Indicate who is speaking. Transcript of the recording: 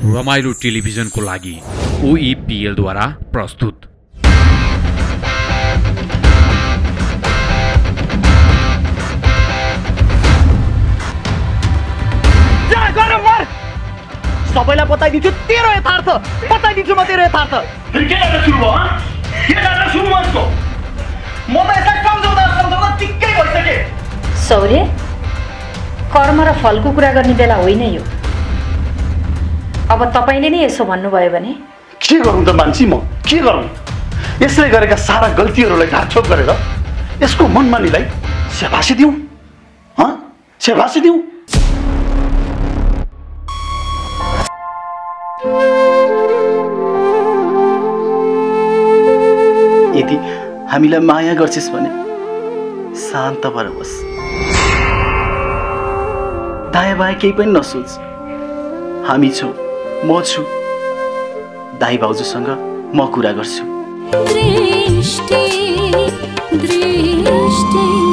Speaker 1: रमाइलो टेलिभिजनको लागि OEPL द्वारा प्रस्तुत।
Speaker 2: सबैलाई बताइदिन्छु तेरो यथार्थ, बताइदिन्छु म तेरो यथार्थ।
Speaker 3: फेरि के नाटक सुरु भयो? के नाटक सुरु भयो यसको? म त यसलाई सम्झाउँदा चिक्कै भइसके।
Speaker 4: सौर्य, कर्म र फलको कुरा गर्ने बेला होइन यो। अब तपाईले नै यसो भन्नुभयो भने
Speaker 3: के गरौँ त मान्छे, म के गरौँ? यसले गरेका सारा गल्तीहरूलाई ढाकछोप गरेर यसको मनमानीलाई स्याबासी दिउँ? स्याबासी दिउँ? यदि हामीलाई माया गर्छिस् भने शान्त भएर बस, दायाँ बायाँ केही पनि नसोच। हामी छौँ, म छु, दाइ भाउजूसँग म कुरा गर्छु।
Speaker 5: दृष्टि दृष्टि